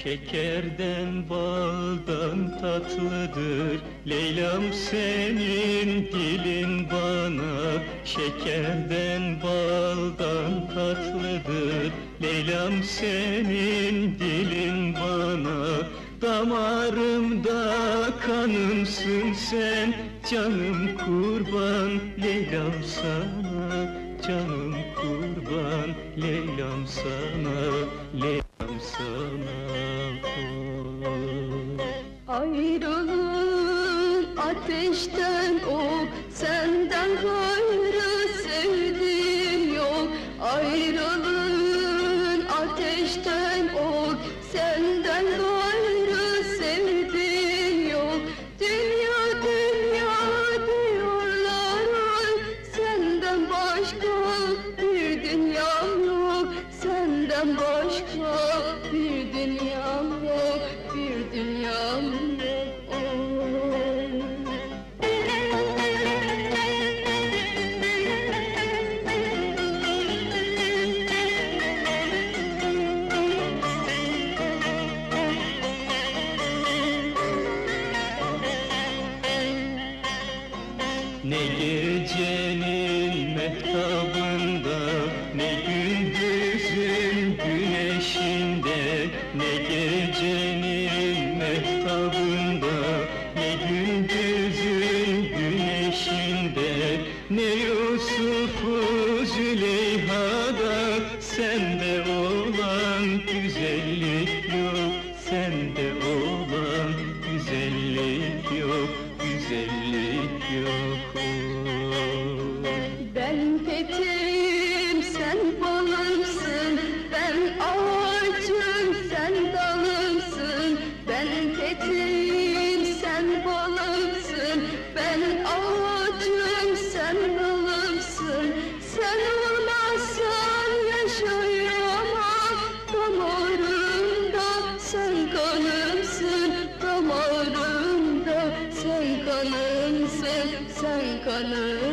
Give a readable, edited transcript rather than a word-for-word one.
Şekerden baldan tatlıdır Leyla'm senin dilin bana. Şekerden baldan tatlıdır Leyla'm senin dilin bana. Damarımda kanımsın sen, canım kurban Leyla'm sana. Canım kurban Leyla'm sana, Leyla'm sana. Ayrılığın ateşten ok, senden gayrı sevdiğim yok. Ayrılığın ateşten ok, senden gayrı sevdiğim yok. Dünya dünya diyorlar, senden başka bir dünyam yok. Senden başka bir dünyam yok, bir dünyam yok. Ne gecenin mehtabında, ne gündüzün güneşinde. Ne gecenin mehtabında, ne gündüzün güneşinde. Ne Yusuf'u Züleyha'da, sende olan güzellik yok. Sende olan güzellik yok, güzellik yok. Ben peteğim, sen balımsın. Ben ağacım, sen dalımsın. Ben peteğim, sen balımsın. Ben ağacım, sen dalımsın. Sen olmazsan yaşayamam. Damarımda sen kanımsın. Damarımda sen kanımsın. Sen kanımsın.